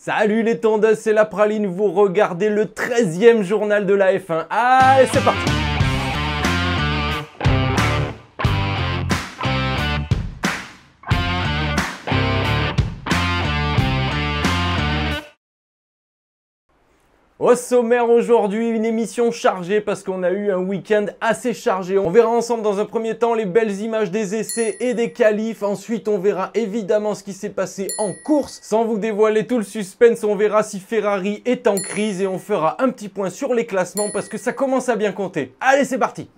Salut les tondeuses, c'est la praline, vous regardez le 13e journal de la F1. Allez, c'est parti! Au sommaire aujourd'hui, une émission chargée parce qu'on a eu un week-end assez chargé. On verra ensemble dans un premier temps les belles images des essais et des qualifs. Ensuite, on verra évidemment ce qui s'est passé en course. Sans vous dévoiler tout le suspense, on verra si Ferrari est en crise et on fera un petit point sur les classements parce que ça commence à bien compter. Allez, c'est parti!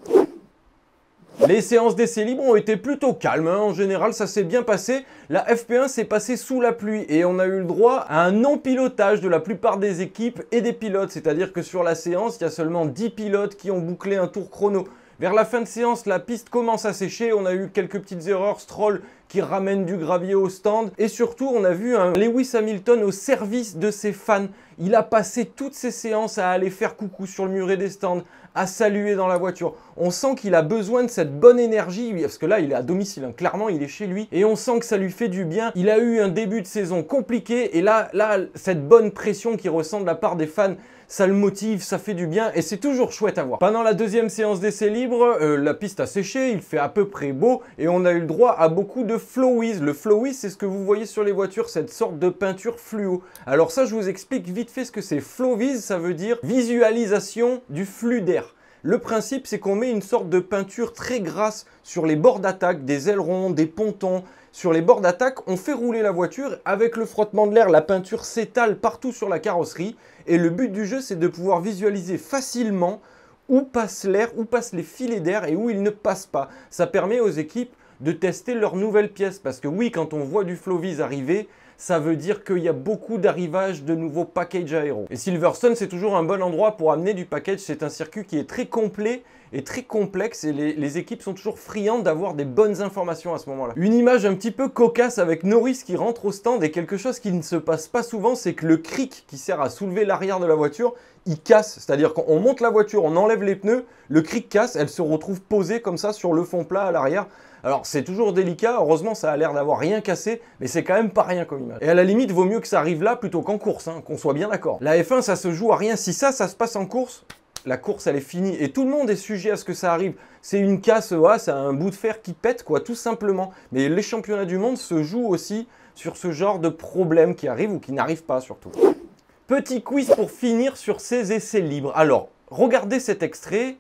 Les séances d'essais libres ont été plutôt calmes, hein. En général ça s'est bien passé. La FP1 s'est passée sous la pluie et on a eu le droit à un non-pilotage de la plupart des équipes et des pilotes. C'est-à-dire que sur la séance, il y a seulement 10 pilotes qui ont bouclé un tour chrono. Vers la fin de séance, la piste commence à sécher, on a eu quelques petites erreurs, Stroll qui ramène du gravier au stand. Et surtout, on a vu un Lewis Hamilton au service de ses fans. Il a passé toutes ses séances à aller faire coucou sur le muret des stands, à saluer dans la voiture. On sent qu'il a besoin de cette bonne énergie, parce que là, il est à domicile, hein. Clairement, il est chez lui. Et on sent que ça lui fait du bien. Il a eu un début de saison compliqué, et là, cette bonne pression qu'il ressent de la part des fans, ça le motive, ça fait du bien et c'est toujours chouette à voir. Pendant la deuxième séance d'essai libre, la piste a séché, il fait à peu près beau et on a eu le droit à beaucoup de Flowiz. Le Flowiz, c'est ce que vous voyez sur les voitures, cette sorte de peinture fluo. Alors ça, je vous explique vite fait ce que c'est. Flowiz, ça veut dire visualisation du flux d'air. Le principe, c'est qu'on met une sorte de peinture très grasse sur les bords d'attaque, des ailerons, des pontons. Sur les bords d'attaque, on fait rouler la voiture. Avec le frottement de l'air, la peinture s'étale partout sur la carrosserie. Et le but du jeu, c'est de pouvoir visualiser facilement où passe l'air, où passent les filets d'air et où ils ne passent pas. Ça permet aux équipes de tester leurs nouvelles pièces. Parce que oui, quand on voit du Flowiz arriver, ça veut dire qu'il y a beaucoup d'arrivages de nouveaux packages aéros. Et Silverstone, c'est toujours un bon endroit pour amener du package. C'est un circuit qui est très complet et très complexe et les équipes sont toujours friandes d'avoir des bonnes informations à ce moment-là. Une image un petit peu cocasse avec Norris qui rentre au stand et quelque chose qui ne se passe pas souvent, c'est que le cric qui sert à soulever l'arrière de la voiture, il casse. C'est-à-dire qu'on monte la voiture, on enlève les pneus, le cric casse, elle se retrouve posée comme ça sur le fond plat à l'arrière. Alors c'est toujours délicat, heureusement ça a l'air d'avoir rien cassé, mais c'est quand même pas rien comme image. Et à la limite, vaut mieux que ça arrive là plutôt qu'en course, hein, qu'on soit bien d'accord. La F1, ça se joue à rien. Si ça se passe en course, la course elle est finie et tout le monde est sujet à ce que ça arrive. C'est une casse, ouais, c'est un bout de fer qui pète quoi, tout simplement. Mais les championnats du monde se jouent aussi sur ce genre de problème qui arrive ou qui n'arrive pas surtout. Petit quiz pour finir sur ces essais libres. Alors, regardez cet extrait.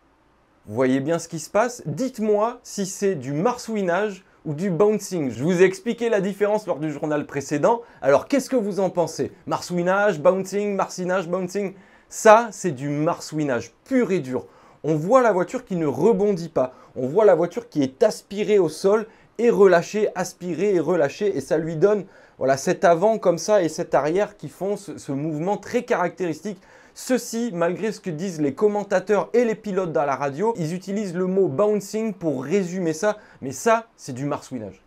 Vous voyez bien ce qui se passe. Dites-moi si c'est du marsouinage ou du bouncing. Je vous ai expliqué la différence lors du journal précédent. Alors, qu'est-ce que vous en pensez? Marsouinage, bouncing, marcinage, bouncing? Ça, c'est du marsouinage pur et dur. On voit la voiture qui ne rebondit pas. On voit la voiture qui est aspirée au sol et relâchée, aspirée et relâchée. Et ça lui donne voilà, cet avant comme ça et cet arrière qui font ce mouvement très caractéristique. Ceci, malgré ce que disent les commentateurs et les pilotes dans la radio, ils utilisent le mot bouncing pour résumer ça. Mais ça, c'est du marsouinage.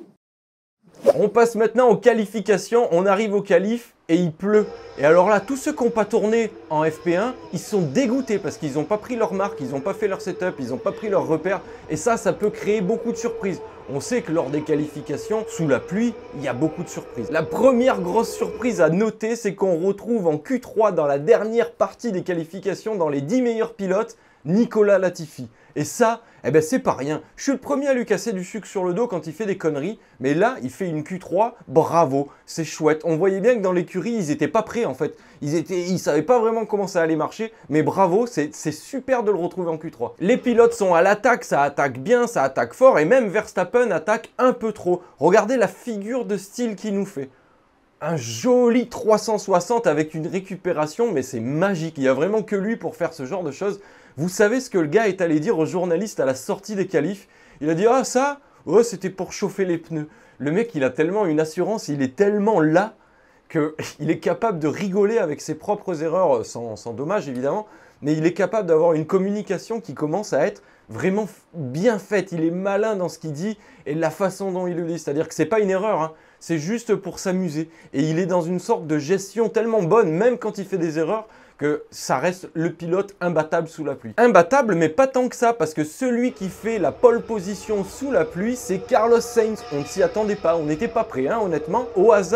On passe maintenant aux qualifications. On arrive aux qualifs et il pleut. Et alors là, tous ceux qui n'ont pas tourné en FP1, ils sont dégoûtés parce qu'ils n'ont pas pris leur marque, ils n'ont pas fait leur setup, ils n'ont pas pris leur repère. Et ça peut créer beaucoup de surprises. On sait que lors des qualifications, sous la pluie, il y a beaucoup de surprises. La première grosse surprise à noter, c'est qu'on retrouve en Q3 dans la dernière partie des qualifications, dans les 10 meilleurs pilotes, Nicolas Latifi. Et ça, eh ben c'est pas rien. Je suis le premier à lui casser du sucre sur le dos quand il fait des conneries. Mais là, il fait une Q3, bravo, c'est chouette. On voyait bien que dans l'écurie, ils n'étaient pas prêts en fait. Ils savaient pas vraiment comment ça allait marcher. Mais bravo, c'est super de le retrouver en Q3. Les pilotes sont à l'attaque, ça attaque bien, ça attaque fort. Et même Verstappen attaque un peu trop. Regardez la figure de style qu'il nous fait. Un joli 360 avec une récupération, mais c'est magique. Il n'y a vraiment que lui pour faire ce genre de choses. Vous savez ce que le gars est allé dire aux journalistes à la sortie des qualifs? Il a dit « Ah ça, oh, c'était pour chauffer les pneus ». Le mec, il a tellement une assurance, il est tellement là qu'il est capable de rigoler avec ses propres erreurs, sans dommage évidemment, mais il est capable d'avoir une communication qui commence à être vraiment bien faite. Il est malin dans ce qu'il dit et la façon dont il le dit. C'est-à-dire que ce n'est pas une erreur, hein. C'est juste pour s'amuser. Et il est dans une sorte de gestion tellement bonne, même quand il fait des erreurs, que ça reste le pilote imbattable sous la pluie. Imbattable, mais pas tant que ça, parce que celui qui fait la pole position sous la pluie, c'est Carlos Sainz. On ne s'y attendait pas, on n'était pas prêt, hein, honnêtement. Au hasard,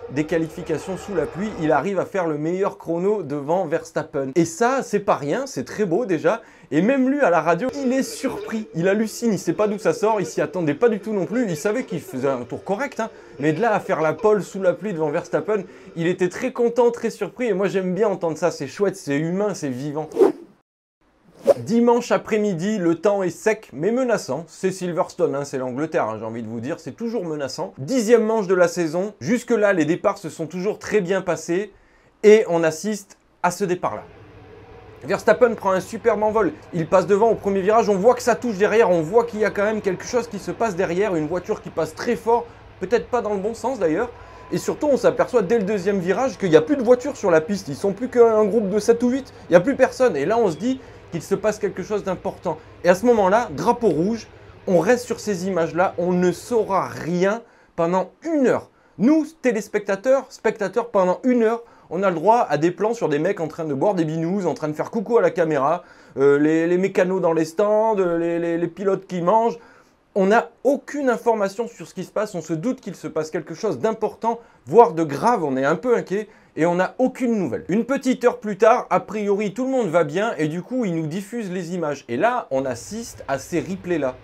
des qualifications sous la pluie, il arrive à faire le meilleur chrono devant Verstappen. Et ça, c'est pas rien, c'est très beau déjà. Et même lui, à la radio, il est surpris, il hallucine, il sait pas d'où ça sort, il s'y attendait pas du tout non plus. Il savait qu'il faisait un tour correct, hein, mais de là à faire la pole sous la pluie devant Verstappen, il était très content, très surpris. Et moi, j'aime bien entendre ça, c'est chouette, c'est humain, c'est vivant. Dimanche après-midi, le temps est sec mais menaçant. C'est Silverstone, hein, c'est l'Angleterre, hein, j'ai envie de vous dire, c'est toujours menaçant. 10e manche de la saison. Jusque-là, les départs se sont toujours très bien passés et on assiste à ce départ-là. Verstappen prend un superbe envol. Il passe devant au premier virage. On voit que ça touche derrière. On voit qu'il y a quand même quelque chose qui se passe derrière. Une voiture qui passe très fort. Peut-être pas dans le bon sens d'ailleurs. Et surtout, on s'aperçoit dès le deuxième virage qu'il n'y a plus de voitures sur la piste. Ils sont plus qu'un groupe de 7 ou 8. Il n'y a plus personne. Et là, on se dit qu'il se passe quelque chose d'important. Et à ce moment-là, drapeau rouge, on reste sur ces images-là. On ne saura rien pendant 1 heure. Nous, téléspectateurs, spectateurs, pendant 1 heure, on a le droit à des plans sur des mecs en train de boire des binous, en train de faire coucou à la caméra, les mécanos dans les stands, les pilotes qui mangent. On n'a aucune information sur ce qui se passe, on se doute qu'il se passe quelque chose d'important, voire de grave, on est un peu inquiet et on n'a aucune nouvelle. Une petite heure plus tard, a priori tout le monde va bien et du coup ils nous diffusent les images. Et là, on assiste à ces replays-là.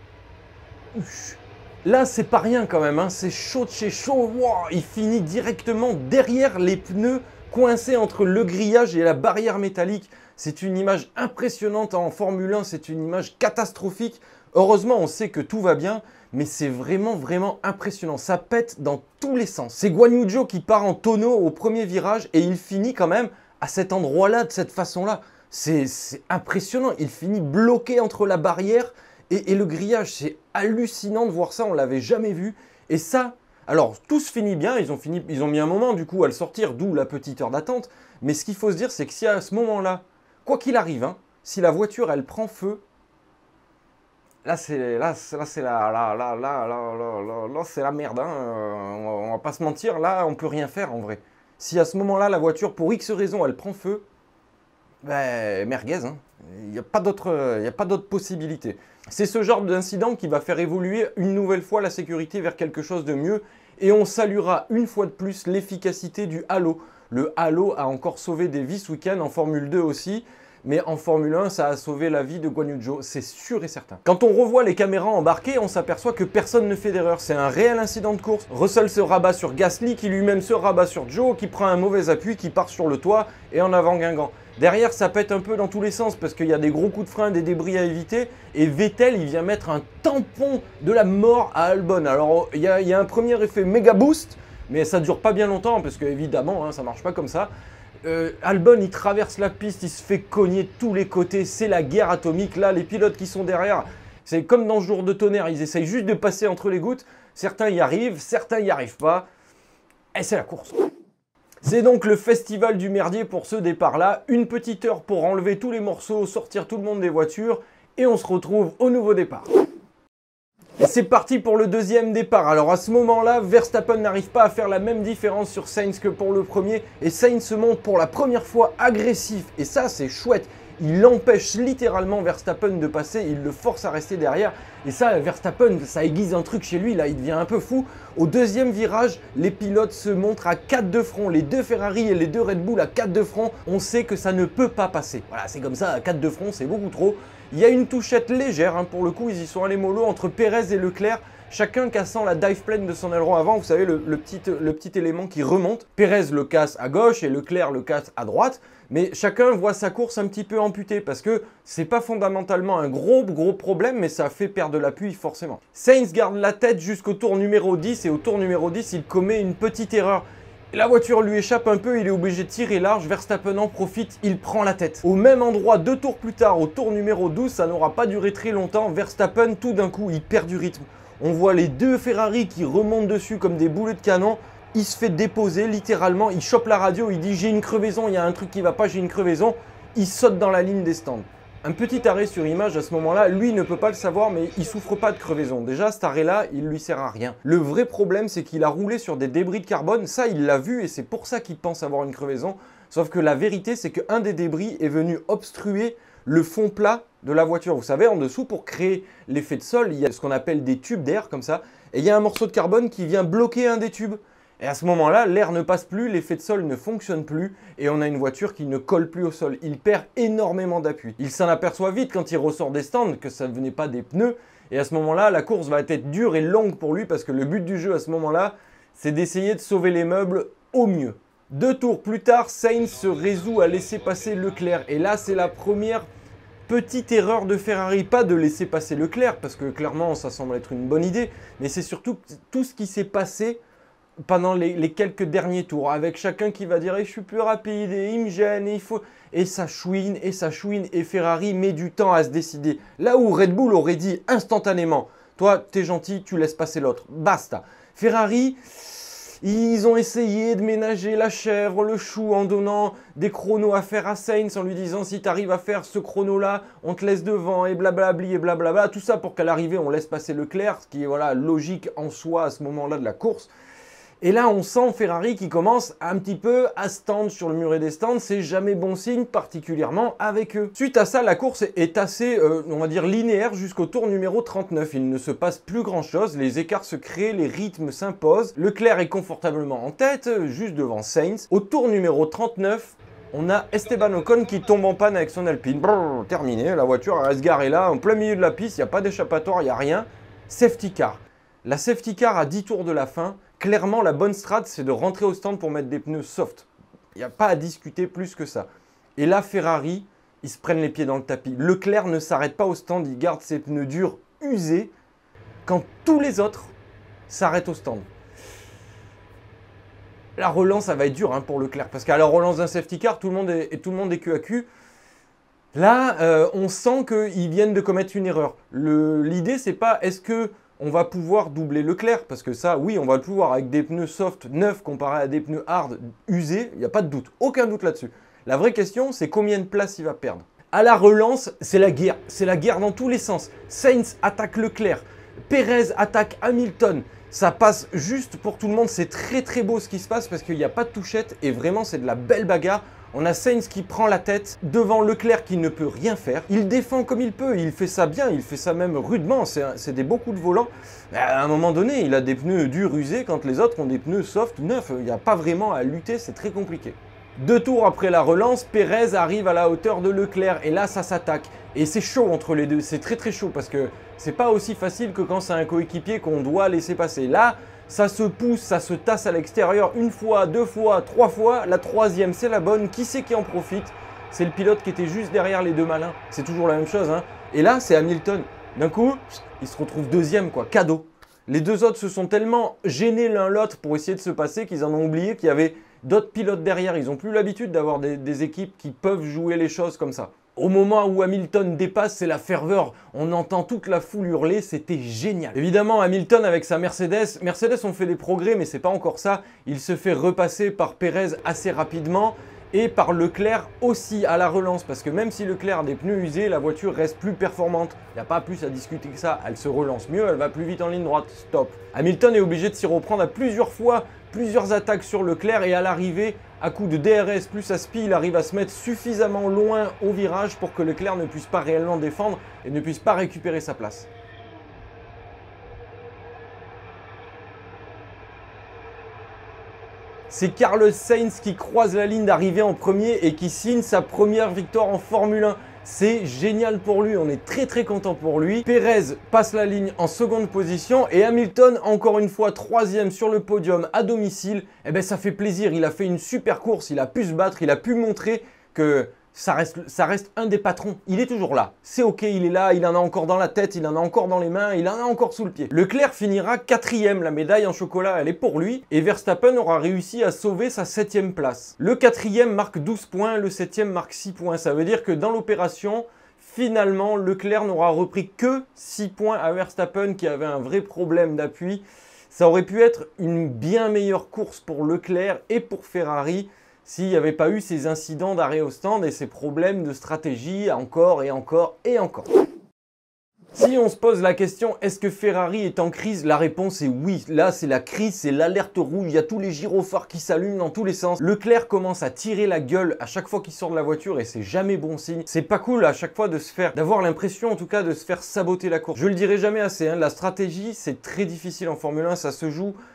Là, c'est pas rien quand même, hein. C'est chaud de chez chaud. Wow, il finit directement derrière les pneus, coincé entre le grillage et la barrière métallique. C'est une image impressionnante en Formule 1, c'est une image catastrophique. Heureusement, on sait que tout va bien, mais c'est vraiment impressionnant. Ça pète dans tous les sens. C'est Guan Yu Zhou qui part en tonneau au premier virage et il finit quand même à cet endroit-là, de cette façon-là. C'est impressionnant. Il finit bloqué entre la barrière et le grillage. C'est hallucinant de voir ça, on ne l'avait jamais vu. Et ça, alors tout se finit bien, ils ont mis un moment du coup à le sortir, d'où la petite heure d'attente. Mais ce qu'il faut se dire, c'est que si à ce moment-là, quoi qu'il arrive, hein, si la voiture elle prend feu, là c'est la merde, hein. On va pas se mentir, là on peut rien faire en vrai. Si à ce moment-là la voiture pour X raison elle prend feu, ben merguez, hein. Il n'y a pas d'autre possibilité. C'est ce genre d'incident qui va faire évoluer une nouvelle fois la sécurité vers quelque chose de mieux et on saluera une fois de plus l'efficacité du halo. Le halo a encore sauvé des vies ce week-end, en Formule 2 aussi. Mais en Formule 1, ça a sauvé la vie de Guan Yu Zhou, c'est sûr et certain. Quand on revoit les caméras embarquées, on s'aperçoit que personne ne fait d'erreur. C'est un réel incident de course. Russell se rabat sur Gasly, qui lui-même se rabat sur Zhou, qui prend un mauvais appui, qui part sur le toit et en avant Guingamp. Derrière, ça pète un peu dans tous les sens parce qu'il y a des gros coups de frein, des débris à éviter. Et Vettel, il vient mettre un tampon de la mort à Albon. Alors, il y a un premier effet méga boost, mais ça ne dure pas bien longtemps parce qu'évidemment, hein, ça ne marche pas comme ça. Albon, il traverse la piste, il se fait cogner de tous les côtés, c'est la guerre atomique. Là, les pilotes qui sont derrière, c'est comme dans Jour de tonnerre, ils essayent juste de passer entre les gouttes. Certains y arrivent, certains n'y arrivent pas. Et c'est la course. C'est donc le festival du merdier pour ce départ-là. Une petite heure pour enlever tous les morceaux, sortir tout le monde des voitures. Et on se retrouve au nouveau départ. Et c'est parti pour le deuxième départ. Alors à ce moment-là, Verstappen n'arrive pas à faire la même différence sur Sainz que pour le premier. Et Sainz se montre pour la première fois agressif. Et ça, c'est chouette. Il empêche littéralement Verstappen de passer. Il le force à rester derrière. Et ça, Verstappen, ça aiguise un truc chez lui. Là, il devient un peu fou. Au deuxième virage, les pilotes se montrent à 4 de front. Les 2 Ferrari et les 2 Red Bull à 4 de front. On sait que ça ne peut pas passer. Voilà, c'est comme ça, à 4 de front, c'est beaucoup trop. Il y a une touchette légère, hein, pour le coup, ils y sont allés mollo entre Pérez et Leclerc, chacun cassant la dive plane de son aileron avant, vous savez, le petit élément qui remonte. Pérez le casse à gauche et Leclerc le casse à droite, mais chacun voit sa course un petit peu amputée parce que c'est pas fondamentalement un gros problème, mais ça fait perdre de l'appui forcément. Sainz garde la tête jusqu'au tour numéro 10 et au tour numéro 10, il commet une petite erreur. La voiture lui échappe un peu, il est obligé de tirer large, Verstappen en profite, il prend la tête. Au même endroit, 2 tours plus tard, au tour numéro 12, ça n'aura pas duré très longtemps, Verstappen tout d'un coup, il perd du rythme. On voit les 2 Ferrari qui remontent dessus comme des boulets de canon, il se fait déposer littéralement, il chope la radio, il dit j'ai une crevaison, il y a un truc qui va pas, j'ai une crevaison, il saute dans la ligne des stands. Un petit arrêt sur image à ce moment-là, lui ne peut pas le savoir mais il souffre pas de crevaison. Déjà cet arrêt-là, il lui sert à rien. Le vrai problème c'est qu'il a roulé sur des débris de carbone, ça il l'a vu et c'est pour ça qu'il pense avoir une crevaison. Sauf que la vérité c'est qu'un des débris est venu obstruer le fond plat de la voiture. Vous savez, en dessous pour créer l'effet de sol, il y a ce qu'on appelle des tubes d'air comme ça. Et il y a un morceau de carbone qui vient bloquer un des tubes. Et à ce moment-là, l'air ne passe plus, l'effet de sol ne fonctionne plus et on a une voiture qui ne colle plus au sol. Il perd énormément d'appui. Il s'en aperçoit vite quand il ressort des stands que ça ne venait pas des pneus. Et à ce moment-là, la course va être dure et longue pour lui parce que le but du jeu à ce moment-là, c'est d'essayer de sauver les meubles au mieux. 2 tours plus tard, Sainz se résout à laisser passer Leclerc. Et là, c'est la première petite erreur de Ferrari. Pas de laisser passer Leclerc parce que clairement, ça semble être une bonne idée. Mais c'est surtout tout ce qui s'est passé pendant les quelques derniers tours, avec chacun qui va dire je suis plus rapide et il me gêne et il faut... Et ça chouine et Ferrari met du temps à se décider. Là où Red Bull aurait dit instantanément, toi t'es gentil, tu laisses passer l'autre, basta. Ferrari, ils ont essayé de ménager la chèvre, le chou en donnant des chronos à faire à Sainz en lui disant si tu arrives à faire ce chrono là, on te laisse devant et blablabli et blablabla. Tout ça pour qu'à l'arrivée on laisse passer Leclerc, ce qui est voilà, logique en soi à ce moment-là de la course. Et là, on sent Ferrari qui commence un petit peu à se tendre sur le muret des stands. C'est jamais bon signe, particulièrement avec eux. Suite à ça, la course est assez, on va dire, linéaire jusqu'au tour numéro 39. Il ne se passe plus grand-chose. Les écarts se créent, les rythmes s'imposent. Leclerc est confortablement en tête, juste devant Sainz. Au tour numéro 39, on a Esteban Ocon qui tombe en panne avec son Alpine. Brrr, terminé, la voiture reste garée là, en plein milieu de la piste. Il n'y a pas d'échappatoire, il n'y a rien. Safety car. La safety car à 10 tours de la fin. Clairement, la bonne strat, c'est de rentrer au stand pour mettre des pneus soft. Il n'y a pas à discuter plus que ça. Et là, Ferrari, ils se prennent les pieds dans le tapis. Leclerc ne s'arrête pas au stand, il garde ses pneus durs usés quand tous les autres s'arrêtent au stand. La relance, ça va être dur pour Leclerc parce qu'à la relance d'un safety car, tout le monde est cul à cul. Là, on sent qu'ils viennent de commettre une erreur. L'idée, c'est pas est-ce que on va pouvoir doubler Leclerc, parce que ça, oui, on va le pouvoir avec des pneus soft neufs comparés à des pneus hard usés, il n'y a pas de doute, aucun doute là-dessus. La vraie question, c'est combien de place il va perdre. À la relance, c'est la guerre dans tous les sens. Sainz attaque Leclerc, Perez attaque Hamilton, ça passe juste pour tout le monde, c'est très très beau ce qui se passe parce qu'il n'y a pas de touchette et vraiment c'est de la belle bagarre. On a Sainz qui prend la tête devant Leclerc qui ne peut rien faire. Il défend comme il peut, il fait ça bien, il fait ça même rudement, c'est des beaux coups de volant. Mais à un moment donné, il a des pneus durs usés quand les autres ont des pneus soft neufs. Il n'y a pas vraiment à lutter, c'est très compliqué. 2 tours après la relance, Perez arrive à la hauteur de Leclerc et là ça s'attaque. Et c'est chaud entre les deux, c'est très très chaud parce que c'est pas aussi facile que quand c'est un coéquipier qu'on doit laisser passer. Là, ça se pousse, ça se tasse à l'extérieur une fois, 2 fois, 3 fois. La troisième, c'est la bonne. Qui c'est qui en profite? C'est le pilote qui était juste derrière les deux malins. C'est toujours la même chose. Et là, c'est Hamilton. D'un coup, il se retrouve deuxième, quoi. Cadeau. Les deux autres se sont tellement gênés l'un l'autre pour essayer de se passer qu'ils en ont oublié qu'il y avait d'autres pilotes derrière. Ils n'ont plus l'habitude d'avoir des équipes qui peuvent jouer les choses comme ça. Au moment où Hamilton dépasse, c'est la ferveur. On entend toute la foule hurler, c'était génial. Évidemment, Hamilton avec sa Mercedes. Mercedes ont fait des progrès, mais c'est pas encore ça. Il se fait repasser par Perez assez rapidement et par Leclerc aussi à la relance. Parce que même si Leclerc a des pneus usés, la voiture reste plus performante. Il n'y a pas plus à discuter que ça. Elle se relance mieux, elle va plus vite en ligne droite. Stop. Hamilton est obligé de s'y reprendre à plusieurs fois, plusieurs attaques sur Leclerc et à l'arrivée, à coup de DRS plus aspi, il arrive à se mettre suffisamment loin au virage pour que Leclerc ne puisse pas réellement défendre et ne puisse pas récupérer sa place. C'est Carlos Sainz qui croise la ligne d'arrivée en premier et qui signe sa première victoire en Formule 1. C'est génial pour lui, on est très très content pour lui. Perez passe la ligne en seconde position et Hamilton, encore une fois, troisième sur le podium à domicile. Eh bien ça fait plaisir, il a fait une super course, il a pu se battre, il a pu montrer que ça reste un des patrons. Il est toujours là, c'est ok, il est là, il en a encore dans la tête, il en a encore dans les mains, il en a encore sous le pied. Leclerc finira quatrième, la médaille en chocolat elle est pour lui et Verstappen aura réussi à sauver sa 7e place. Le quatrième marque 12 points, le 7e marque 6 points. Ça veut dire que dans l'opération, finalement Leclerc n'aura repris que 6 points à Verstappen qui avait un vrai problème d'appui. Ça aurait pu être une bien meilleure course pour Leclerc et pour Ferrari s'il n'y avait pas eu ces incidents d'arrêt au stand et ces problèmes de stratégie encore et encore et encore. Si on se pose la question, est-ce que Ferrari est en crise? La réponse est oui. Là, c'est la crise, c'est l'alerte rouge. Il y a tous les gyrophares qui s'allument dans tous les sens. Leclerc commence à tirer la gueule à chaque fois qu'il sort de la voiture et c'est jamais bon signe. C'est pas cool à chaque fois d'avoir l'impression en tout cas de se faire saboter la course. Je le dirai jamais assez, la stratégie, c'est très difficile en Formule 1, ça se joue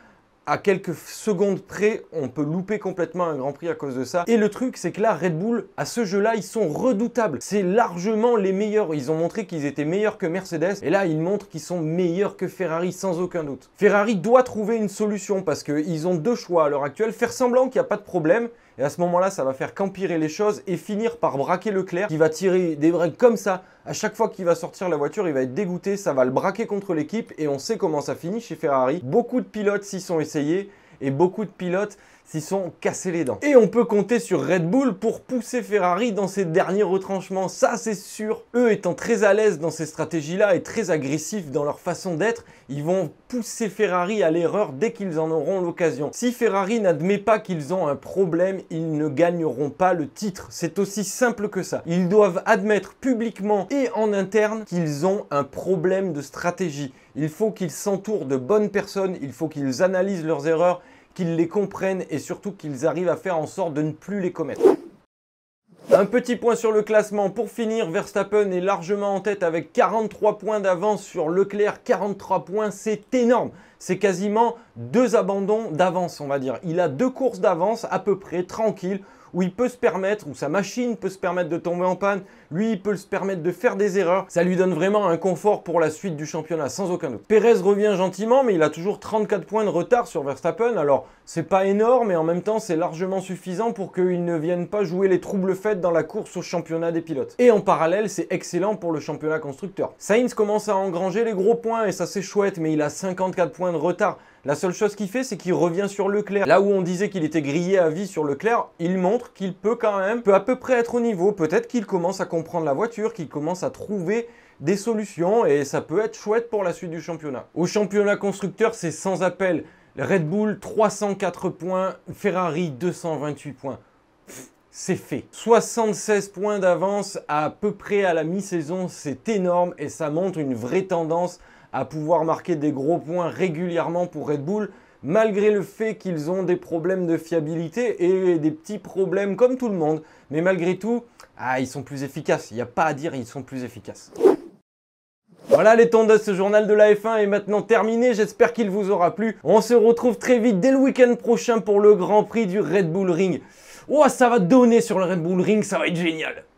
à quelques secondes près, on peut louper complètement un Grand Prix à cause de ça. Et le truc, c'est que là, Red Bull, à ce jeu-là, ils sont redoutables. C'est largement les meilleurs. Ils ont montré qu'ils étaient meilleurs que Mercedes. Et là, ils montrent qu'ils sont meilleurs que Ferrari, sans aucun doute. Ferrari doit trouver une solution parce qu'ils ont deux choix à l'heure actuelle. Faire semblant qu'il n'y a pas de problème. Et à ce moment-là, ça va faire qu'empirer les choses et finir par braquer Leclerc qui va tirer des breaks comme ça. À chaque fois qu'il va sortir la voiture, il va être dégoûté, ça va le braquer contre l'équipe et on sait comment ça finit chez Ferrari. Beaucoup de pilotes s'y sont essayés et beaucoup de pilotes s'y sont cassés les dents. Et on peut compter sur Red Bull pour pousser Ferrari dans ses derniers retranchements, ça c'est sûr. Eux étant très à l'aise dans ces stratégies-là et très agressifs dans leur façon d'être, ils vont pousser Ferrari à l'erreur dès qu'ils en auront l'occasion. Si Ferrari n'admet pas qu'ils ont un problème, ils ne gagneront pas le titre. C'est aussi simple que ça. Ils doivent admettre publiquement et en interne qu'ils ont un problème de stratégie. Il faut qu'ils s'entourent de bonnes personnes, il faut qu'ils analysent leurs erreurs, qu'ils les comprennent et surtout qu'ils arrivent à faire en sorte de ne plus les commettre. Un petit point sur le classement pour finir, Verstappen est largement en tête avec 43 points d'avance sur Leclerc. 43 points, c'est énorme. C'est quasiment 2 abandons d'avance, on va dire. Il a 2 courses d'avance à peu près, tranquille, où il peut se permettre, où sa machine peut se permettre de tomber en panne, lui il peut se permettre de faire des erreurs. Ça lui donne vraiment un confort pour la suite du championnat, sans aucun doute. Perez revient gentiment, mais il a toujours 34 points de retard sur Verstappen. Alors c'est pas énorme, mais en même temps c'est largement suffisant pour qu'il ne vienne pas jouer les troubles fêtes dans la course au championnat des pilotes. Et en parallèle, c'est excellent pour le championnat constructeur. Sainz commence à engranger les gros points et ça c'est chouette, mais il a 54 points de retard. La seule chose qu'il fait, c'est qu'il revient sur Leclerc. Là où on disait qu'il était grillé à vie sur Leclerc, il montre qu'il peut quand même, peut à peu près être au niveau. Peut-être qu'il commence à comprendre la voiture, qu'il commence à trouver des solutions et ça peut être chouette pour la suite du championnat. Au championnat constructeur, c'est sans appel. Red Bull, 304 points, Ferrari, 228 points. C'est fait. 76 points d'avance à peu près à la mi-saison, c'est énorme et ça montre une vraie tendance à pouvoir marquer des gros points régulièrement pour Red Bull, malgré le fait qu'ils ont des problèmes de fiabilité et des petits problèmes comme tout le monde. Mais malgré tout, ils sont plus efficaces. Il n'y a pas à dire, ils sont plus efficaces. Voilà les tondeuses, ce journal de la F1 est maintenant terminé, j'espère qu'il vous aura plu. On se retrouve très vite dès le week-end prochain pour le Grand Prix du Red Bull Ring. Oh, ça va donner sur le Red Bull Ring, ça va être génial.